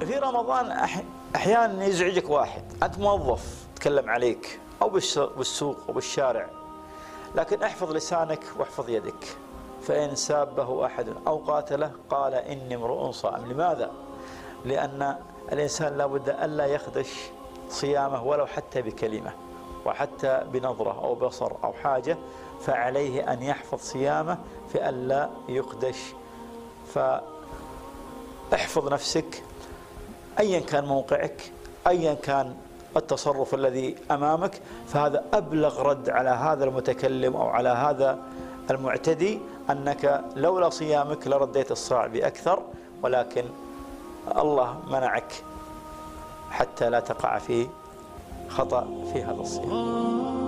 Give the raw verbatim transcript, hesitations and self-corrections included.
في رمضان أحيانا يزعجك واحد، أنت موظف تكلم عليك أو بالسوق أو بالشارع، لكن احفظ لسانك واحفظ يدك، فإن سابه أحد أو قاتله قال إني امرؤ صائم. لماذا؟ لأن الإنسان لابد ألا يخدش صيامه ولو حتى بكلمة، وحتى بنظرة أو بصر أو حاجة، فعليه أن يحفظ صيامه في ألا يخدش. فاحفظ نفسك أيا كان موقعك، أيا كان التصرف الذي أمامك، فهذا أبلغ رد على هذا المتكلم أو على هذا المعتدي، أنك لولا صيامك لرديت الصاع بأكثر، ولكن الله منعك حتى لا تقع في خطأ في هذا الصيام.